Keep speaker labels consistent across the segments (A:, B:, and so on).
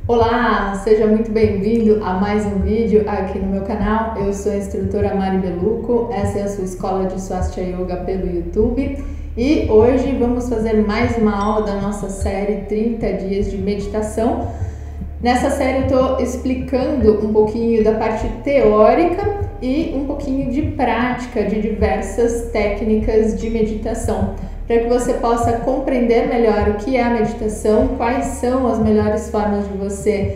A: Olá, seja muito bem-vindo a mais um vídeo aqui no meu canal. Eu sou a instrutora Mari Beluco, essa é a sua escola de Swastika Yoga pelo YouTube e hoje vamos fazer mais uma aula da nossa série 30 dias de meditação. Nessa série eu estou explicando um pouquinho da parte teórica e um pouquinho de prática de diversas técnicas de meditação, para que você possa compreender melhor o que é a meditação, quais são as melhores formas de você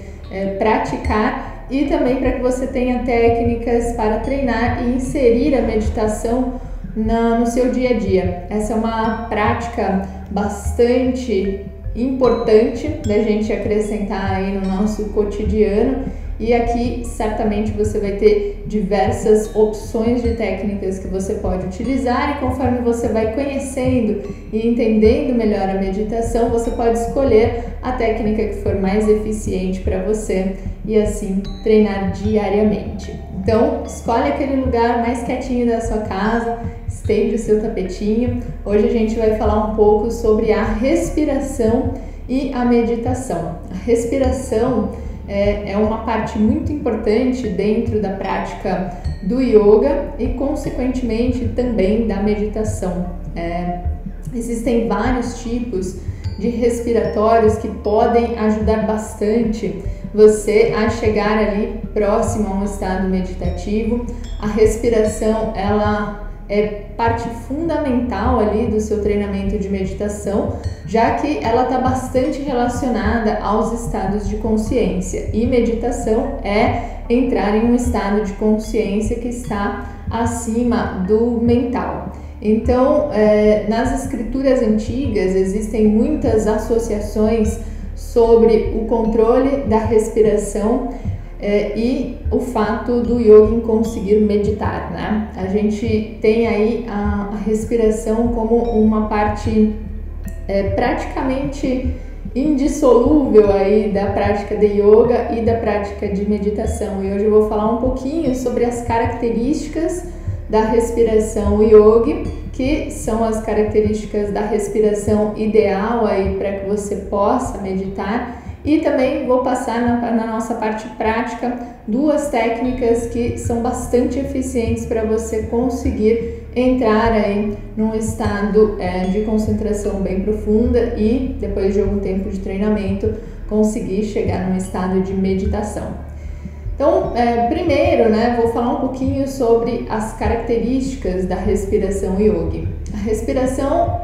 A: praticar e também para que você tenha técnicas para treinar e inserir a meditação no seu dia a dia. Essa é uma prática bastante importante da gente acrescentar aí no nosso cotidiano. E aqui certamente você vai ter diversas opções de técnicas que você pode utilizar e conforme você vai conhecendo e entendendo melhor a meditação, você pode escolher a técnica que for mais eficiente para você e assim treinar diariamente. Então, escolhe aquele lugar mais quietinho da sua casa, estende o seu tapetinho. Hoje a gente vai falar um pouco sobre a respiração e a meditação. A respiração é uma parte muito importante dentro da prática do yoga e, consequentemente, também da meditação. Existem vários tipos de respiratórios que podem ajudar bastante você a chegar ali próximo a um estado meditativo. A respiração, ela é parte fundamental ali do seu treinamento de meditação, já que ela está bastante relacionada aos estados de consciência. E meditação é entrar em um estado de consciência que está acima do mental. Então, nas escrituras antigas existem muitas associações sobre o controle da respiração e o fato do yogi conseguir meditar, né? A gente tem aí a respiração como uma parte praticamente indissolúvel aí da prática de yoga e da prática de meditação. E hoje eu vou falar um pouquinho sobre as características da respiração yogi, que são as características da respiração ideal aí para que você possa meditar. E também vou passar na nossa parte prática duas técnicas que são bastante eficientes para você conseguir entrar aí num estado de concentração bem profunda e depois de algum tempo de treinamento conseguir chegar num estado de meditação. Então, primeiro, vou falar um pouquinho sobre as características da respiração yogi. A respiração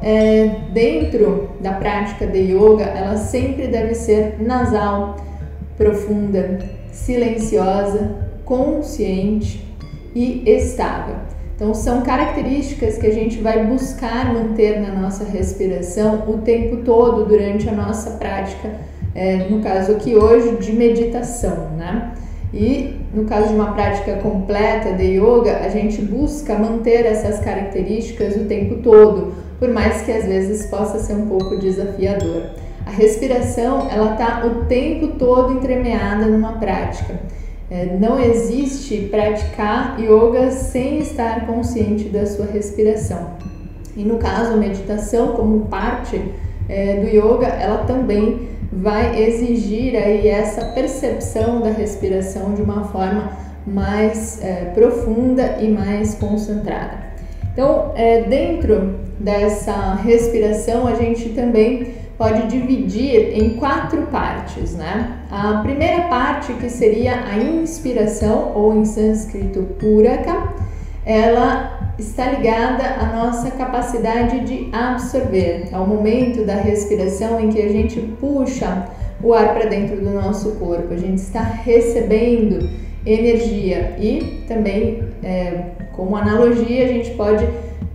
A: dentro da prática de yoga, ela sempre deve ser nasal, profunda, silenciosa, consciente e estável. Então, são características que a gente vai buscar manter na nossa respiração o tempo todo durante a nossa prática, no caso aqui hoje, de meditação, né? E no caso de uma prática completa de yoga, a gente busca manter essas características o tempo todo, por mais que às vezes possa ser um pouco desafiador. A respiração, ela está o tempo todo entremeada numa prática. Não existe praticar yoga sem estar consciente da sua respiração. E no caso, a meditação, como parte do yoga, ela também vai exigir aí essa percepção da respiração de uma forma mais profunda e mais concentrada. Então, dentro dessa respiração, a gente também pode dividir em 4 partes, né? A primeira parte, que seria a inspiração, ou em sânscrito puraka, ela está ligada à nossa capacidade de absorver, ao momento da respiração em que a gente puxa o ar para dentro do nosso corpo, a gente está recebendo energia e também, como analogia, a gente pode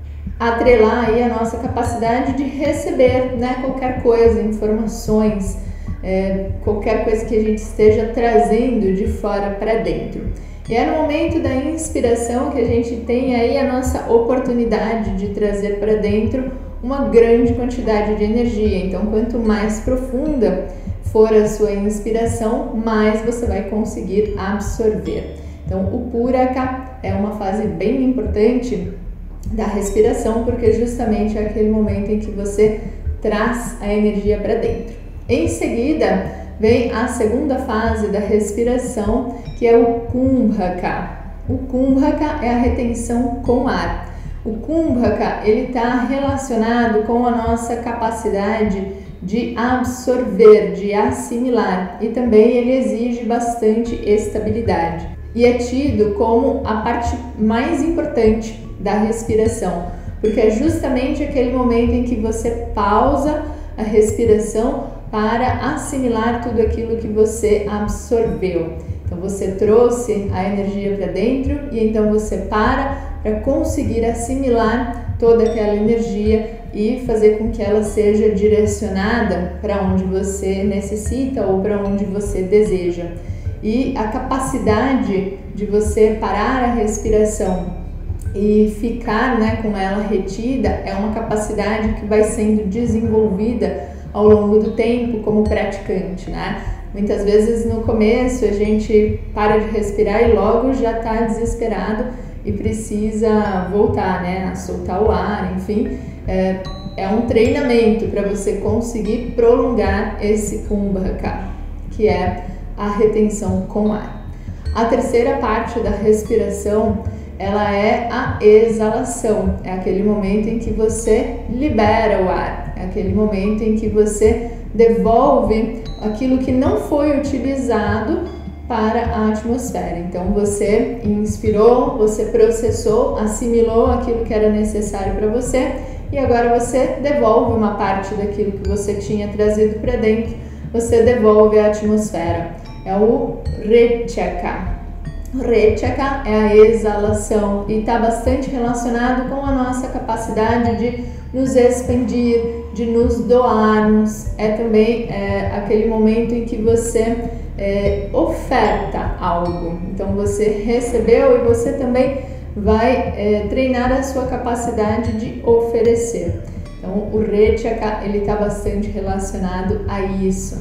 A: atrelar aí a nossa capacidade de receber, qualquer coisa, informações, qualquer coisa que a gente esteja trazendo de fora para dentro. E é no momento da inspiração que a gente tem aí a nossa oportunidade de trazer para dentro uma grande quantidade de energia. Então, quanto mais profunda for a sua inspiração, mais você vai conseguir absorver. Então, o puraka é uma fase bem importante da respiração, porque justamente é aquele momento em que você traz a energia para dentro. Em seguida, vem a segunda fase da respiração, que é o Kumbhaka. O Kumbhaka é a retenção com ar. O Kumbhaka, ele está relacionado com a nossa capacidade de absorver, de assimilar, e também ele exige bastante estabilidade. E é tido como a parte mais importante da respiração, porque é justamente aquele momento em que você pausa a respiração para assimilar tudo aquilo que você absorveu. Então você trouxe a energia para dentro e então você para conseguir assimilar toda aquela energia e fazer com que ela seja direcionada para onde você necessita ou para onde você deseja. E a capacidade de você parar a respiração e ficar, com ela retida é uma capacidade que vai sendo desenvolvida ao longo do tempo como praticante, Muitas vezes no começo a gente para de respirar e logo já está desesperado e precisa voltar, a soltar o ar, enfim. É um treinamento para você conseguir prolongar esse Kumbhaka, que é a retenção com ar. A terceira parte da respiração, ela é a exalação, é aquele momento em que você libera o ar, é aquele momento em que você devolve aquilo que não foi utilizado para a atmosfera. Então você inspirou, você processou, assimilou aquilo que era necessário para você e agora você devolve uma parte daquilo que você tinha trazido para dentro, você devolve à atmosfera. É o Rechyaka. Rechyaka é a exalação e está bastante relacionado com a nossa capacidade de nos expandir, de nos doarmos. É também aquele momento em que você oferta algo. Então você recebeu e você também vai treinar a sua capacidade de oferecer. Então o Rechyaka, ele está bastante relacionado a isso.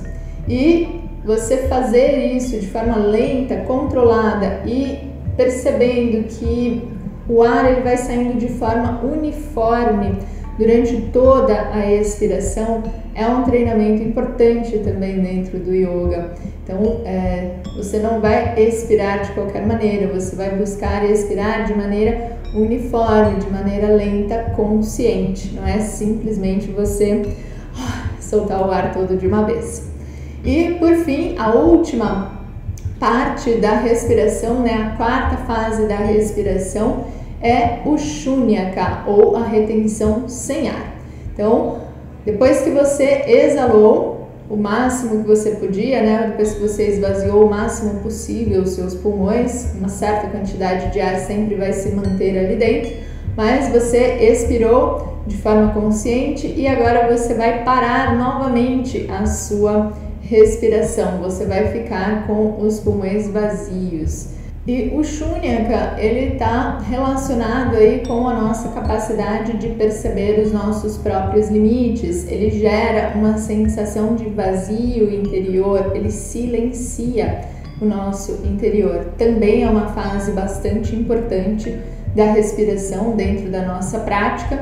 A: E você fazer isso de forma lenta, controlada e percebendo que o ar ele vai saindo de forma uniforme durante toda a expiração é um treinamento importante também dentro do yoga. Então, você não vai expirar de qualquer maneira, você vai buscar expirar de maneira uniforme, de maneira lenta, consciente. Não é simplesmente você soltar o ar todo de uma vez. E, por fim, a última parte da respiração, a quarta fase da respiração, é o Shunyaka, ou a retenção sem ar. Então, depois que você exalou o máximo que você podia, depois que você esvaziou o máximo possível os seus pulmões, uma certa quantidade de ar sempre vai se manter ali dentro, mas você expirou de forma consciente e agora você vai parar novamente a sua respiração, você vai ficar com os pulmões vazios. E o Shunyaka, ele está relacionado aí com a nossa capacidade de perceber os nossos próprios limites. Ele gera uma sensação de vazio interior, ele silencia o nosso interior. Também é uma fase bastante importante da respiração dentro da nossa prática.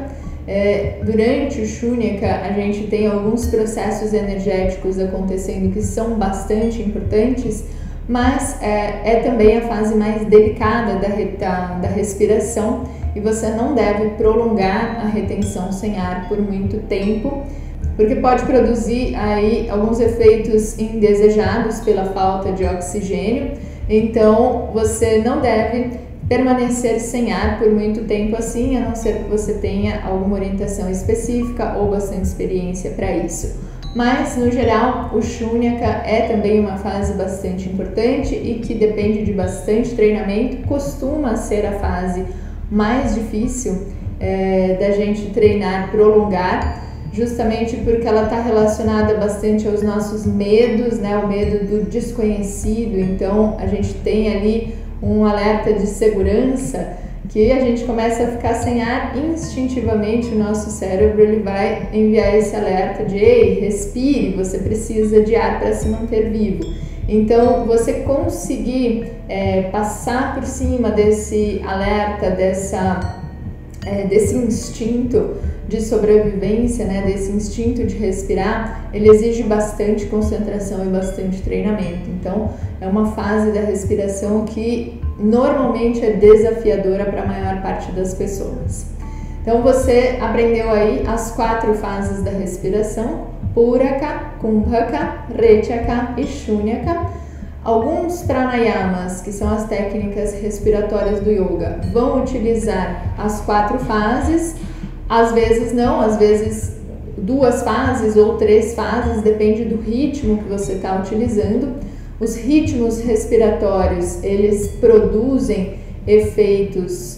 A: Durante o Shunyaka, a gente tem alguns processos energéticos acontecendo que são bastante importantes, mas é também a fase mais delicada da respiração e você não deve prolongar a retenção sem ar por muito tempo, porque pode produzir aí alguns efeitos indesejados pela falta de oxigênio. Então você não deve permanecer sem ar por muito tempo assim, a não ser que você tenha alguma orientação específica ou bastante experiência para isso. Mas, no geral, o Shunyaka é também uma fase bastante importante e que depende de bastante treinamento, costuma ser a fase mais difícil da gente treinar, prolongar, justamente porque ela está relacionada bastante aos nossos medos, o medo do desconhecido. Então, a gente tem ali um alerta de segurança que a gente começa a ficar sem ar, instintivamente o nosso cérebro ele vai enviar esse alerta de ei, respire, você precisa de ar para se manter vivo. Então, você conseguir passar por cima desse alerta, desse instinto de sobrevivência, né, desse instinto de respirar, ele exige bastante concentração e bastante treinamento. Então, é uma fase da respiração que normalmente é desafiadora para a maior parte das pessoas. Então, você aprendeu aí as 4 fases da respiração: Puraka, Kumbhaka, Rechaka e Shunyaka. Alguns pranayamas, que são as técnicas respiratórias do yoga, vão utilizar as 4 fases. Às vezes não, às vezes 2 fases ou 3 fases, depende do ritmo que você está utilizando. Os ritmos respiratórios, eles produzem efeitos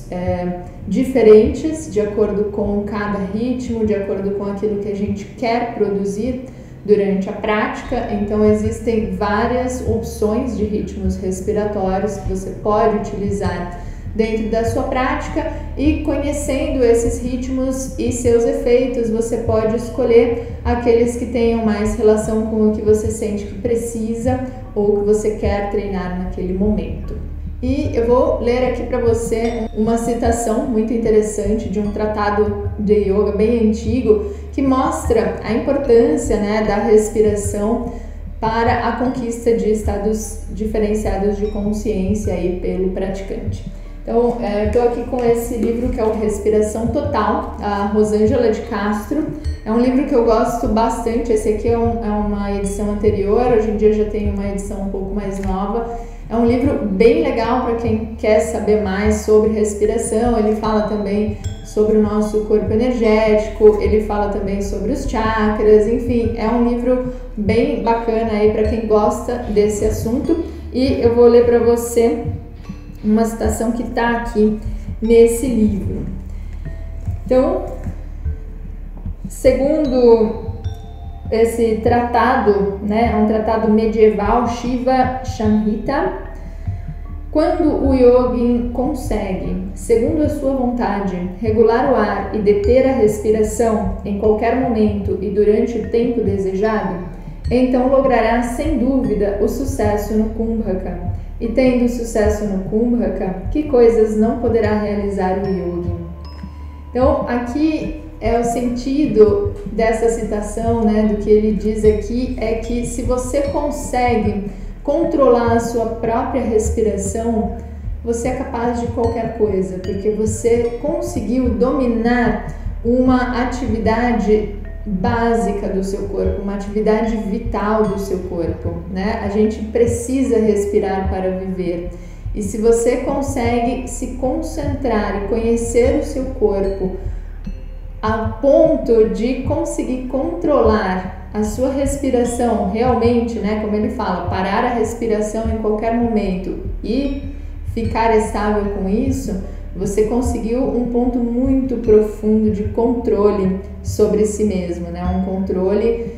A: diferentes de acordo com cada ritmo, de acordo com aquilo que a gente quer produzir durante a prática. Então existem várias opções de ritmos respiratórios que você pode utilizar dentro da sua prática, e conhecendo esses ritmos e seus efeitos, você pode escolher aqueles que tenham mais relação com o que você sente que precisa ou que você quer treinar naquele momento. E eu vou ler aqui para você uma citação muito interessante de um tratado de yoga bem antigo que mostra a importância, né, da respiração para a conquista de estados diferenciados de consciência aí pelo praticante. Então, estou aqui com esse livro que é o Respiração Total, a Rosângela de Castro. É um livro que eu gosto bastante. Esse aqui é uma edição anterior, hoje em dia já tem uma edição um pouco mais nova. É um livro bem legal para quem quer saber mais sobre respiração. Ele fala também sobre o nosso corpo energético, ele fala também sobre os chakras, enfim, é um livro bem bacana aí para quem gosta desse assunto. E eu vou ler para você uma citação que está aqui nesse livro. Então, segundo esse tratado, né, é um tratado medieval, Shiva Samhita, quando o yogin consegue, segundo a sua vontade, regular o ar e deter a respiração em qualquer momento e durante o tempo desejado, então logrará sem dúvida o sucesso no Kumbhaka. E tendo sucesso no Kumbhaka, que coisas não poderá realizar o yogin? Então, aqui é o sentido dessa citação, né, do que ele diz aqui, é que se você consegue controlar a sua própria respiração, você é capaz de qualquer coisa, porque você conseguiu dominar uma atividade básica do seu corpo, uma atividade vital do seu corpo, né? A gente precisa respirar para viver. E se você consegue se concentrar e conhecer o seu corpo a ponto de conseguir controlar a sua respiração realmente, né? Como ele fala, parar a respiração em qualquer momento e ficar estável com isso, você conseguiu um ponto muito profundo de controle sobre si mesmo, né? Um controle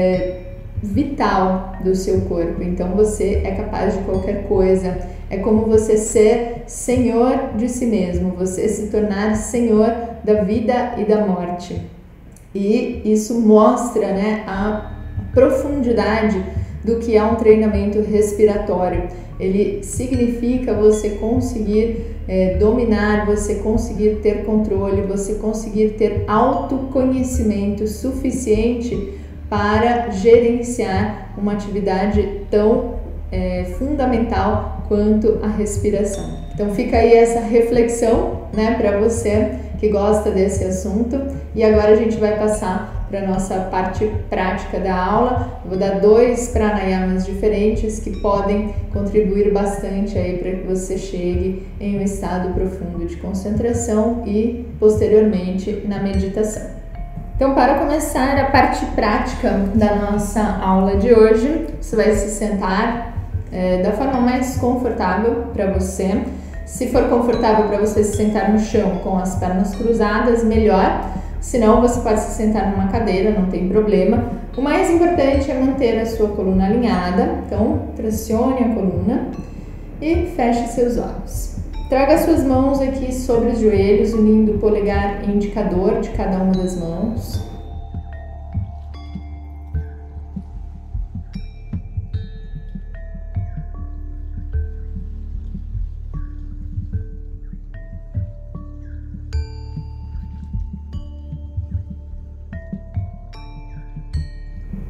A: vital do seu corpo. Então você é capaz de qualquer coisa. É como você ser senhor de si mesmo, você se tornar senhor da vida e da morte. E isso mostra, né, a profundidade do que é um treinamento respiratório. Ele significa você conseguir dominar, você conseguir ter controle, você conseguir ter autoconhecimento suficiente para gerenciar uma atividade tão fundamental quanto a respiração. Então fica aí essa reflexão, né, para você que gosta desse assunto. E agora a gente vai passar para a nossa parte prática da aula. Eu vou dar 2 pranayamas diferentes que podem contribuir bastante aí para que você chegue em um estado profundo de concentração e posteriormente na meditação. Então, para começar a parte prática da nossa aula de hoje, você vai se sentar da forma mais confortável para você. Se for confortável para você se sentar no chão com as pernas cruzadas, melhor. Se não, você pode se sentar numa cadeira, não tem problema. O mais importante é manter a sua coluna alinhada. Então, tracione a coluna e feche seus olhos. Traga suas mãos aqui sobre os joelhos, unindo o polegar e indicador de cada uma das mãos.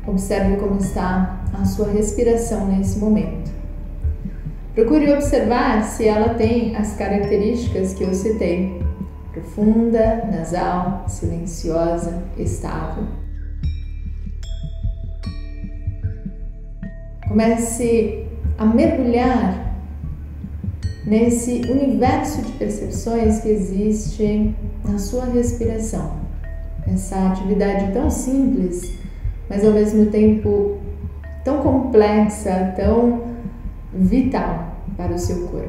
A: Observe como está a sua respiração nesse momento. Procure observar se ela tem as características que eu citei: profunda, nasal, silenciosa, estável. Comece a mergulhar nesse universo de percepções que existe na sua respiração. Essa atividade tão simples, mas ao mesmo tempo tão complexa, tão vital para o seu corpo.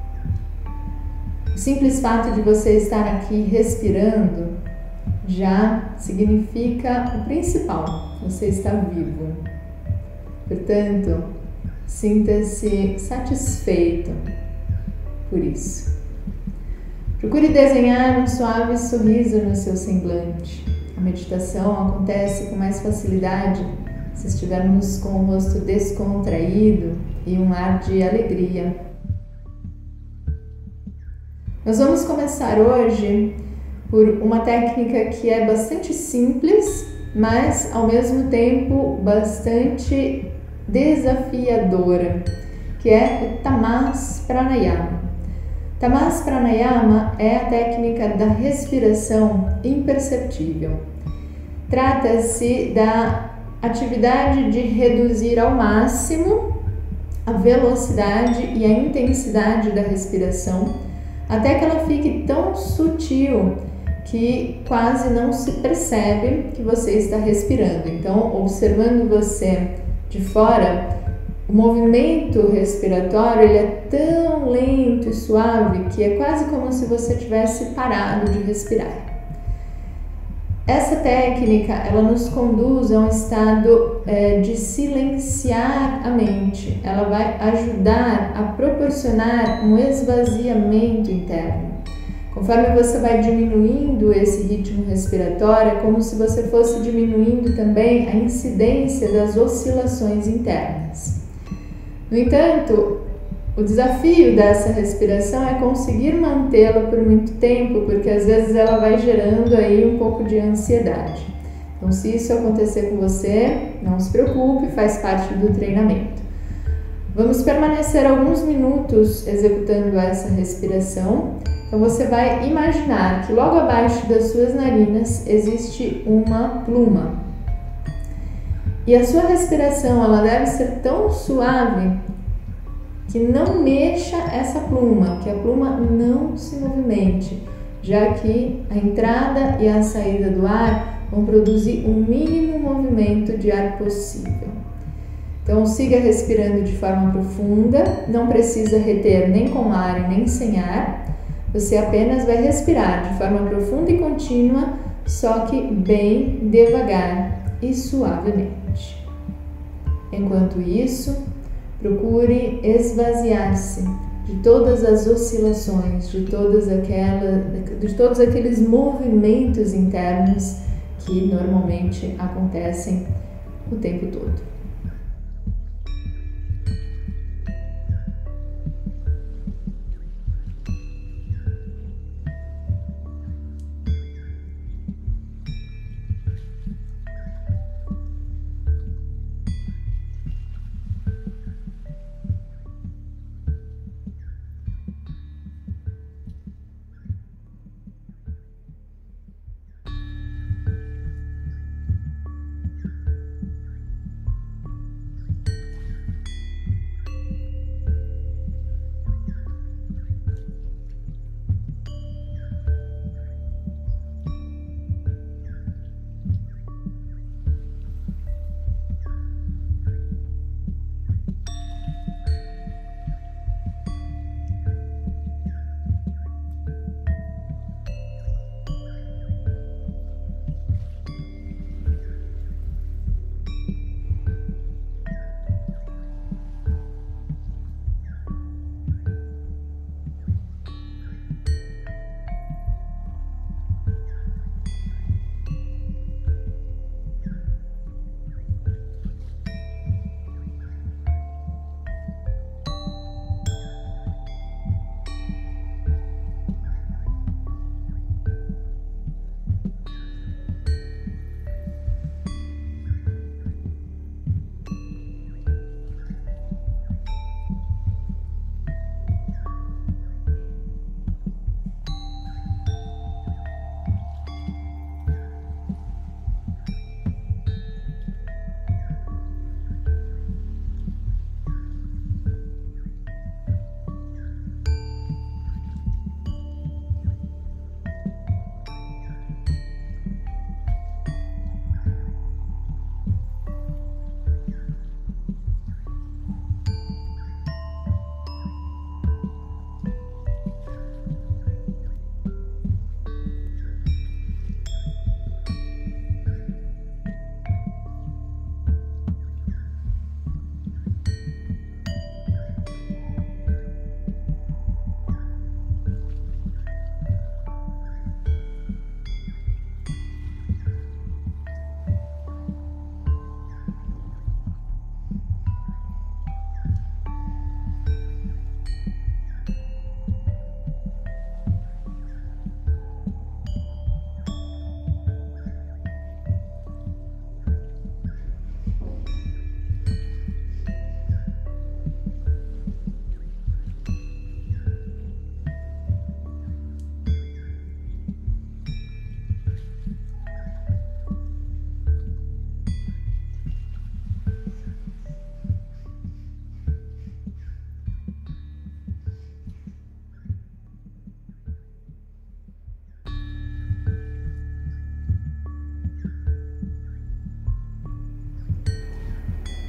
A: O simples fato de você estar aqui respirando já significa o principal: você está vivo. Portanto, sinta-se satisfeito por isso. Procure desenhar um suave sorriso no seu semblante. A meditação acontece com mais facilidade se estivermos com o rosto descontraído e um ar de alegria. Nós vamos começar hoje por uma técnica que é bastante simples, mas ao mesmo tempo bastante desafiadora, que é o Tamas Pranayama. Tamas Pranayama é a técnica da respiração imperceptível. Trata-se da atividade de reduzir ao máximo a velocidade e a intensidade da respiração até que ela fique tão sutil que quase não se percebe que você está respirando. Então, observando você de fora, o movimento respiratório ele é tão lento e suave que é quase como se você tivesse parado de respirar. Essa técnica ela nos conduz a um estado de silenciar a mente. Ela vai ajudar a proporcionar um esvaziamento interno. Conforme você vai diminuindo esse ritmo respiratório, é como se você fosse diminuindo também a incidência das oscilações internas. No entanto, o desafio dessa respiração é conseguir mantê-la por muito tempo, porque às vezes ela vai gerando aí um pouco de ansiedade. Então, se isso acontecer com você, não se preocupe, faz parte do treinamento. Vamos permanecer alguns minutos executando essa respiração. Então, você vai imaginar que logo abaixo das suas narinas existe uma pluma. E a sua respiração ela deve ser tão suave que não mexa essa pluma, que a pluma não se movimente, já que a entrada e a saída do ar vão produzir o mínimo movimento de ar possível. Então siga respirando de forma profunda, não precisa reter nem com ar e nem sem ar, você apenas vai respirar de forma profunda e contínua, só que bem devagar e suavemente. Enquanto isso, procure esvaziar-se de todas as oscilações, de todos aqueles movimentos internos que normalmente acontecem o tempo todo.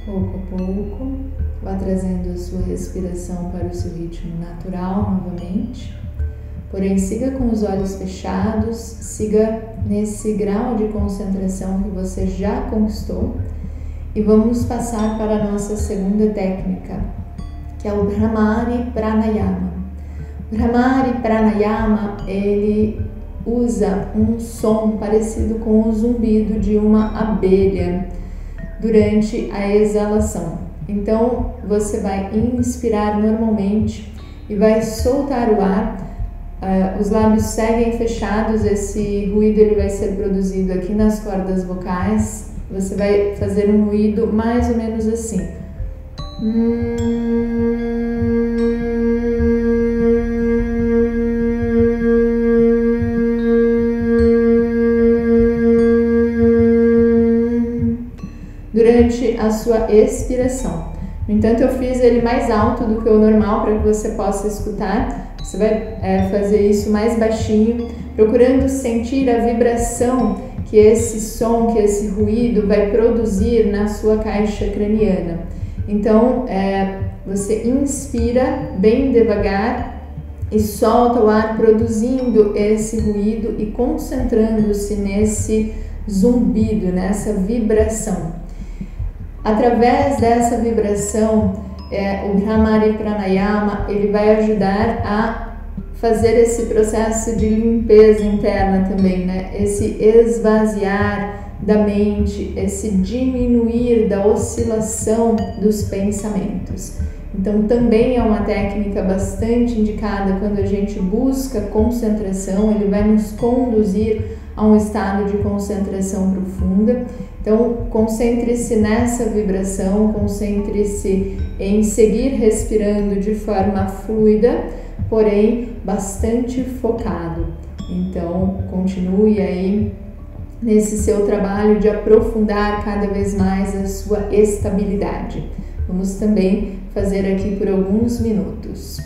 A: Pouco a pouco, vá trazendo a sua respiração para o seu ritmo natural novamente. Porém, siga com os olhos fechados, siga nesse grau de concentração que você já conquistou. E vamos passar para a nossa segunda técnica, que é o Bhramari Pranayama. O Bhramari Pranayama, ele usa um som parecido com o zumbido de uma abelha durante a exalação. Então, você vai inspirar normalmente e vai soltar o ar. Os lábios seguem fechados, esse ruído ele vai ser produzido aqui nas cordas vocais. Você vai fazer um ruído mais ou menos assim. Durante a sua expiração. No entanto, eu fiz ele mais alto do que o normal para que você possa escutar. Você vai fazer isso mais baixinho, procurando sentir a vibração que esse som, que esse ruído vai produzir na sua caixa craniana. Então, você inspira bem devagar e solta o ar produzindo esse ruído e concentrando-se nesse zumbido, nessa vibração. Através dessa vibração, o Bhramari Pranayama ele vai ajudar a fazer esse processo de limpeza interna também, né? Esse esvaziar da mente, esse diminuir da oscilação dos pensamentos. Então também é uma técnica bastante indicada quando a gente busca concentração, ele vai nos conduzir a um estado de concentração profunda. Então concentre-se nessa vibração, concentre-se em seguir respirando de forma fluida, porém bastante focado. Então continue aí nesse seu trabalho de aprofundar cada vez mais a sua estabilidade. Vamos também fazer aqui por alguns minutos.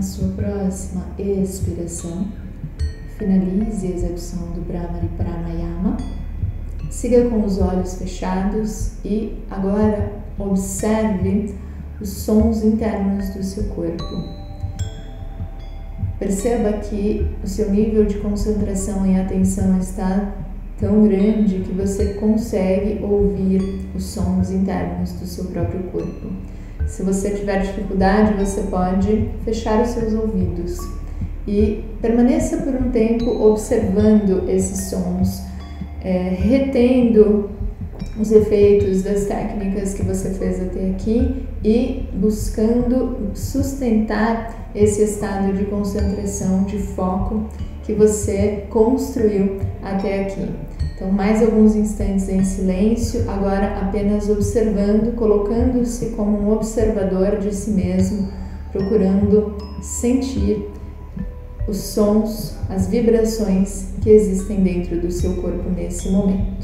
A: Na sua próxima expiração, finalize a execução do Bhramari Pranayama. Siga com os olhos fechados e agora observe os sons internos do seu corpo. Perceba que o seu nível de concentração e atenção está tão grande que você consegue ouvir os sons internos do seu próprio corpo. Se você tiver dificuldade, você pode fechar os seus ouvidos e permaneça por um tempo observando esses sons, retendo os efeitos das técnicas que você fez até aqui e buscando sustentar esse estado de concentração, de foco que você construiu até aqui. Então, mais alguns instantes em silêncio, agora apenas observando, colocando-se como um observador de si mesmo, procurando sentir os sons, as vibrações que existem dentro do seu corpo nesse momento.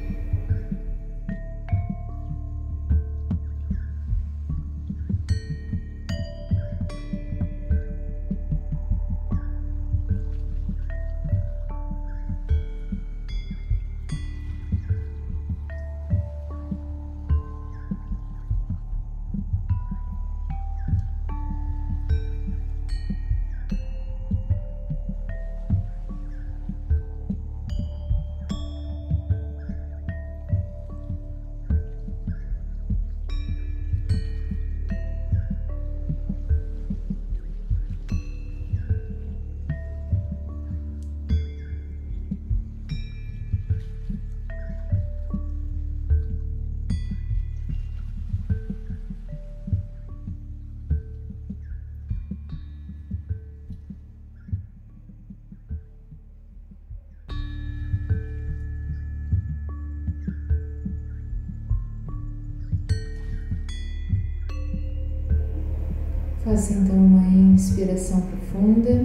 A: Faça então uma inspiração profunda.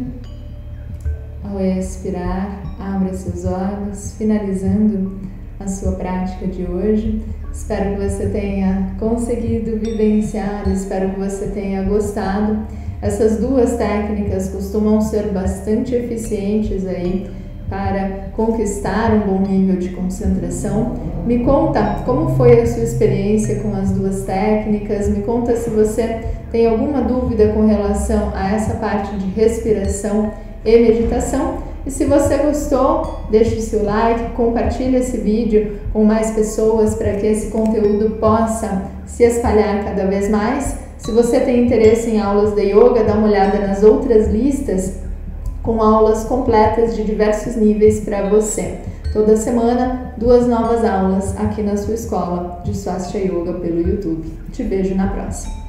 A: Ao expirar, abra seus olhos, finalizando a sua prática de hoje. Espero que você tenha conseguido vivenciar, espero que você tenha gostado. Essas duas técnicas costumam ser bastante eficientes aí para conquistar um bom nível de concentração. Me conta como foi a sua experiência com as duas técnicas, me conta se você tem alguma dúvida com relação a essa parte de respiração e meditação. E se você gostou, deixe o seu like, compartilhe esse vídeo com mais pessoas para que esse conteúdo possa se espalhar cada vez mais. Se você tem interesse em aulas de yoga, dá uma olhada nas outras listas com aulas completas de diversos níveis para você. Toda semana, 2 novas aulas aqui na sua escola de Swastika Yoga pelo YouTube. Te vejo na próxima.